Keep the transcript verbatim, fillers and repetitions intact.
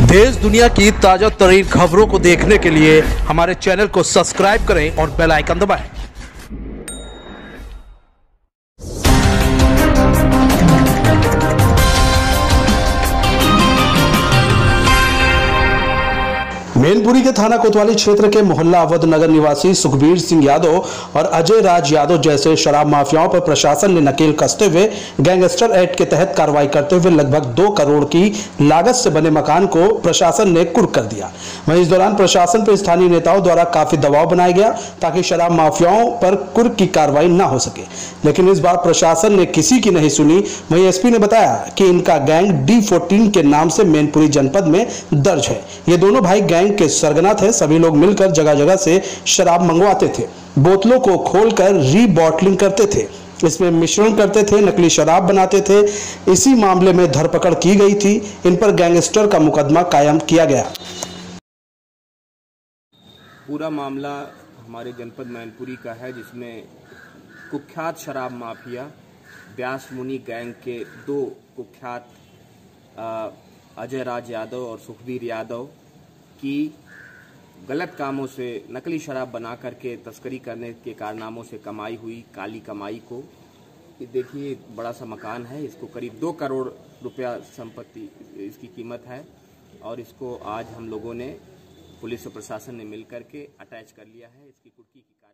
देश दुनिया की ताजा तरीन खबरों को देखने के लिए हमारे चैनल को सब्सक्राइब करें और बेल आइकन दबाएं। मैनपुरी के थाना कोतवाली क्षेत्र के मोहल्ला अवध नगर निवासी सुखबीर सिंह यादव और अजय राज यादव जैसे शराब माफियाओं पर प्रशासन ने नकेल कसते हुए गैंगस्टर एक्ट के तहत कार्रवाई करते हुए लगभग दो करोड़ की लागत से बने मकान को प्रशासन ने कुर्क कर दिया। वहीं इस दौरान प्रशासन पर स्थानीय नेताओं द्वारा काफी दबाव बनाया गया ताकि शराब माफियाओं पर कुर्क की कार्रवाई न हो सके, लेकिन इस बार प्रशासन ने किसी की नहीं सुनी। वहीं एसपी ने बताया कि इनका गैंग डी फोर्टीन के नाम से मैनपुरी जनपद में दर्ज है। ये दोनों भाई गैंग के सरगना थे। सभी लोग मिलकर जगह जगह से शराब मंगवाते थे, बोतलों को खोलकर रीबॉटलिंग करते थे, इसमें मिश्रण करते थे, नकली शराब बनाते थे। इसी मामले में धरपकड़ की गई थी। इन पर गैंगस्टर का मुकदमा कायम किया गया। पूरा मामला हमारे जनपद मैनपुरी का है, जिसमें कुख्यात शराब माफिया व्यास मुनि गैंग के दो कुख्यात अजय राज यादव और सुखबीर यादव की गलत कामों से नकली शराब बना करके तस्करी करने के कारनामों से कमाई हुई काली कमाई को, ये देखिए बड़ा सा मकान है, इसको करीब दो करोड़ रुपया संपत्ति इसकी कीमत है और इसको आज हम लोगों ने पुलिस और प्रशासन ने मिलकर के अटैच कर लिया है। इसकी कुर्की की